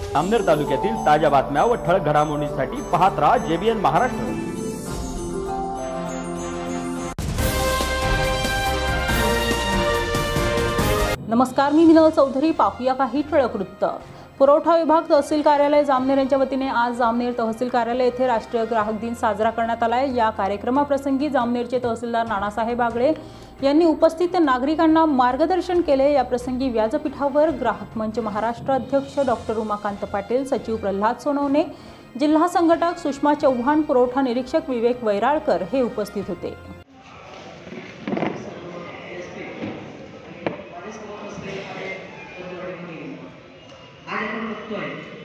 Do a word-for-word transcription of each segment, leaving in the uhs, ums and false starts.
जामनेर तालुक्यातील ताज्या बातम्या व ठळक घडामोडींसाठी पाहत राहा जेबीएन महाराष्ट्र। नमस्कार, मी मिनल चौधरी। पाहूया काही ठळक वृत्त। पुरवठा विभाग तहसील कार्यालय जामनेर यांच्या वतीने आज जामनेर तहसील कार्यालय येथे राष्ट्रीय ग्राहक दिन साजरा करण्यात आला आहे। या कार्यक्रमाप्रसंगी जामनेरचे तहसीलदार नानासाहेब आगळे यांनी उपस्थित नागरिकांना मार्गदर्शन केले। या प्रसंगी व्यासपीठावर ग्राहक मंच महाराष्ट्र अध्यक्ष डॉक्टर उमाकांत पाटील, सचिव प्रल्हाद सोनवणे, जिल्हा संघटक सुषमा चव्हाण, पुरवठा निरीक्षक विवेक वैराळकर हे उपस्थित होते। आज आपण बघतोय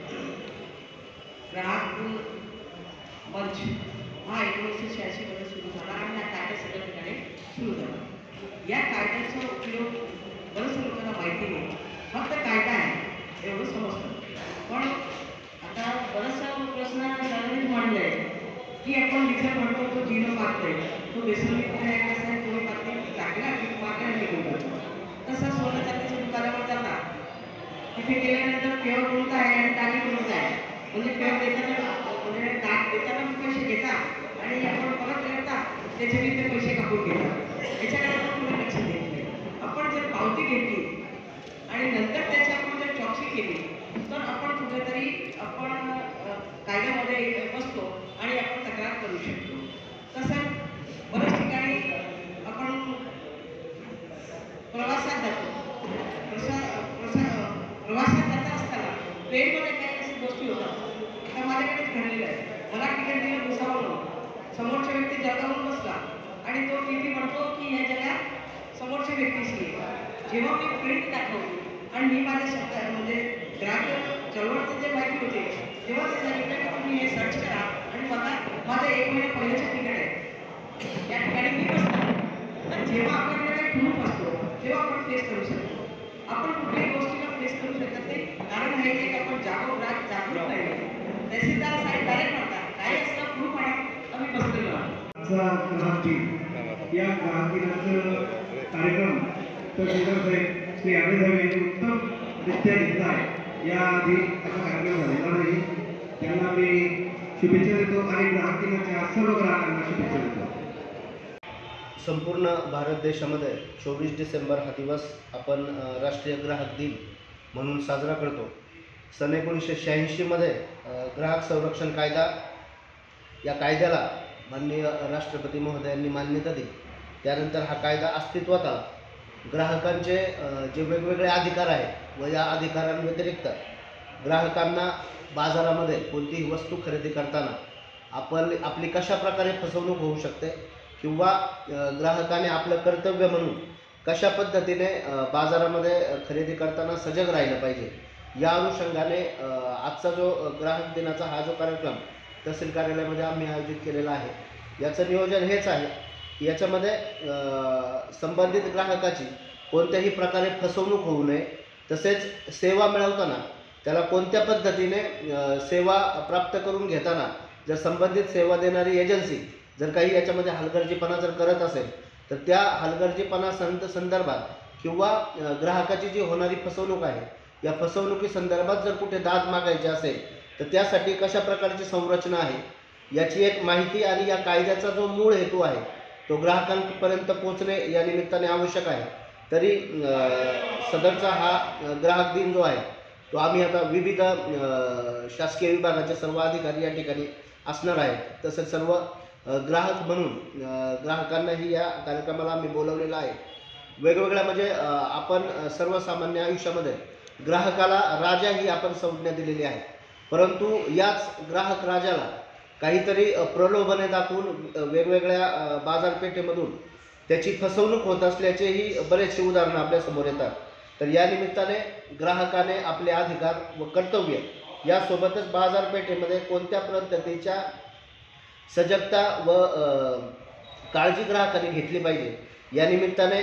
ग्राहक मंच हा एकोणीसशे शहाऐंशी मध्ये सुरू झाला आणि हा कायदा सगळ्या ठिकाणी सुरू झाला। या कायद्याचा उपयोग बऱ्याच लोकांना माहिती नाही, फक्त कायदा आहे एवढं समजतं। पण आता बराचसा प्रश्न सर्वांनीच मांडलाय की आपण डिझेल म्हणतो तो झिरो मारतोय, तो बेसोलिक कसं आहे, तो मारते टाकला की मारला निघून जातो। तसं सोनं चांदीच्या दुकानावर जातात, तिथे गेल्यानंतर पेवर कोणता आहे आणि दागी कोणता आहे, म्हणजे पेवर देताना म्हणजे दाग देताना पैसे घेतात आणि आपण परत येतात त्याचे मी ते पैसे कापून घेतात। याच्याकडे आपण पुढे लक्ष देत नाही। आपण जर पावती घेतली आणि नंतर त्याची आपण जर चौकशी केली तर आपण कुठेतरी आपण कायद्यामध्ये बसतो आणि आपण तक्रार करू शकतो। तसं बऱ्याच ठिकाणी आपण प्रवासात जातो, प्रवासात जात असताना ट्रेनमध्ये काही अशी गोष्टी होतात, त्या माझ्याकडेच घडलेल्या आहेत। मला तिकीट दिलं भुसावळून, समोरच्या व्यक्ती जळगावून बसला आणि तो टी व्ही म्हणतो की ह्या जगात समोरच्या व्यक्तीशी जेव्हा मी प्रिंट दाखवली आणि मी माझ्या शब्द म्हणजे ग्राहक चळवळचे जे माहिती होते तेव्हा ते सांगितलं की तुम्ही हे सर्च करा आणि बघा माझं एक महिना पहिल्याचं तिकीट आहे, या ठिकाणी मी बसतो। तर जेव्हा आपल्याकडे काही प्रूफ असतो तेव्हा आपण फेस करू शकतो। आपण कुठल्याही गोष्टीला फेस करू शकत नाही, कारण हे एक आपण जागरूक राहत जागरूक नाही। तहसीलदार साहेब डायरेक्ट म्हणतात काही असलं प्रूफ आणा, आम्ही बसलेलो आहोत। ग्राहक दिन, या ग्राहक दिनाचं कार्यक्रम तहसीलदार साहेब श्री आगळे साहेब यांनी उत्तम रित्या घेतला आहे। याआधी असा कार्यक्रम झालेला नाही, त्यांना मी शुभेच्छा देतो आणि ग्राहक दिनाच्या सर्व ग्राहकांना शुभेच्छा देतो। संपूर्ण भारत देशामध्ये चोवीस डिसेंबर हा दिवस आपण राष्ट्रीय ग्राहक दिन म्हणून साजरा करतो। सन एकोणीसशे शहाऐंशीमध्ये ग्राहक संरक्षण कायदा या कायद्याला माननीय राष्ट्रपती महोदयांनी मान्यता दिली। त्यानंतर हा कायदा अस्तित्वात आला। ग्राहकांचे जे वेगवेगळे अधिकार आहेत व या अधिकारांव्यतिरिक्त ग्राहकांना बाजारामध्ये कोणतीही वस्तू खरेदी करताना आपण आपली कशा प्रकारे फसवणूक होऊ शकते किंवा ग्राहकाने आपलं कर्तव्य म्हणून कशा पद्धतीने बाजारामध्ये खरेदी करताना सजग राहिलं पाहिजे, या अनुषंगाने आजचा जो ग्राहक दिनाचा हा जो कार्यक्रम तहसील कार्यालयामध्ये आम्ही आयोजित केलेला आहे, याचं नियोजन हेच आहे की याच्यामध्ये संबंधित ग्राहकाची कोणत्याही प्रकारे फसवणूक होऊ नये, तसेच सेवा मिळवताना त्याला कोणत्या पद्धतीने सेवा प्राप्त करून घेताना जर संबंधित सेवा देणारी एजन्सी जर काही याच्यामध्ये हलगर्जीपणा जर करत असेल तर त्या हलगर्जीपणा संद संदर्भात किंवा ग्राहकाची जी होणारी फसवणूक आहे या फसवणुकी संदर्भात जर कुठे दाद मागायची असेल तर त्यासाठी कशा प्रकारची संरचना आहे याची एक माहिती आणि या कायद्याचा जो मूळ हेतू आहे तो ग्राहकांपर्यंत पोहोचणे या निमित्ताने आवश्यक आहे। तरी सदरचा हा ग्राहक दिन जो आहे तो आम्ही आता विविध शासकीय विभागाचे सर्व अधिकारी या ठिकाणी असणार आहेत। तसेच सर्व ग्राहक म्हणून ग्राहकांनाही या कार्यक्रमाला आम्ही बोलवलेलं आहे। वेगवेगळ्या म्हणजे आपण सर्वसामान्य आयुष्यामध्ये ग्राहकाला राजा ही आपण संज्ञा दिलेली आहे, परंतु याच ग्राहक राजाला काहीतरी प्रलोभने दाखवून वेगवेगळ्या बाजारपेठेमधून त्याची फसवणूक होत असल्याचेही बरेचसे उदाहरणं आपल्यासमोर येतात। तर या निमित्ताने ग्राहकाने आपले अधिकार व कर्तव्य यासोबतच बाजारपेठेमध्ये कोणत्या पद्धतीच्या सजगता व काळजी ग्राहकाने घेतली पाहिजे, या निमित्ताने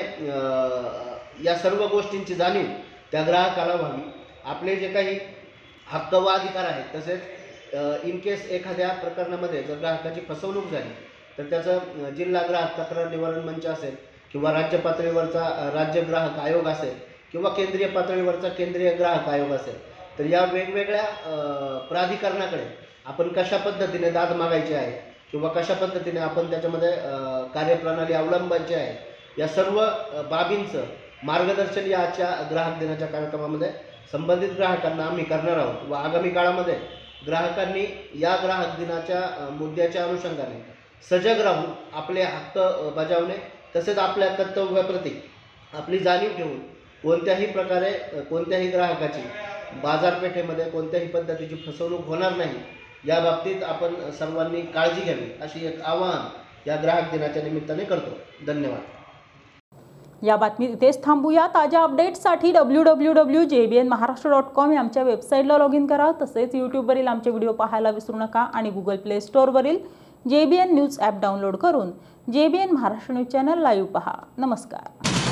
या सर्व गोष्टींची जाणीव त्या ग्राहकाला व्हावी। आपले जे काही हक्क व अधिकार आहेत तसेच इन केस एखाद्या प्रकरणामध्ये जर ग्राहकाची फसवणूक झाली तर त्याचं जिल्हा ग्राहक तक्रार निवारण मंच असेल किंवा राज्य पातळीवरचा राज्य ग्राहक आयोग असेल किंवा केंद्रीय पातळीवरचा केंद्रीय ग्राहक आयोग असेल, तर या वेगवेगळ्या अ, प्राधिकरणाकडे आपण कशा पद्धतीने दाद मागायची आहे किंवा कशा पद्धतीने आपण त्याच्यामध्ये अ, कार्यप्रणाली अवलंबायची आहे, या सर्व अ, बाबींचं मार्गदर्शन या आजच्या ग्राहक दिनाच्या कार्यक्रमामध्ये संबंधित ग्राहकांना आम्ही करणार आहोत व आगामी काळामध्ये ग्राहकांनी या ग्राहक दिनाच्या अ, मुद्द्याच्या अनुषंगाने सजग राहून आपले हक्क अ, बजावणे तसेच आपल्या कर्तव्याप्रती आपली जाणीव ठेवून कोणत्याही प्रकारे अ, कोणत्याही ग्राहकाची बाजारपेठेमध्ये कोणत्याही पद्धतीची फसवणूक होणार नाही या बाबतीत आपण सर्वांनी काळजी घ्यावी अशी एक आवाहन या ग्राहक दिनाच्या निमित्ताने करतो. धन्यवाद. या बातमीत इथेच थांबूया. ताज्या अपडेट्ससाठी W W W J B N Maharashtra dot com या आमच्या वेबसाईटला लॉग इन करा. तसेच यूट्यूबवरील आमचे व्हिडिओ पाहायला विसरू नका आणि गुगल प्ले स्टोअरवरील J B N news app download करून J B N Maharashtra news channel live पहा. नमस्कार.